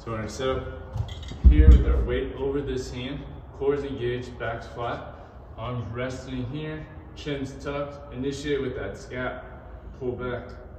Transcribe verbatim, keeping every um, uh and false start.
So we're gonna set up here with our weight over this hand, cores engaged, backs flat, arms resting here, chin's tucked. Initiate with that scap, pull back.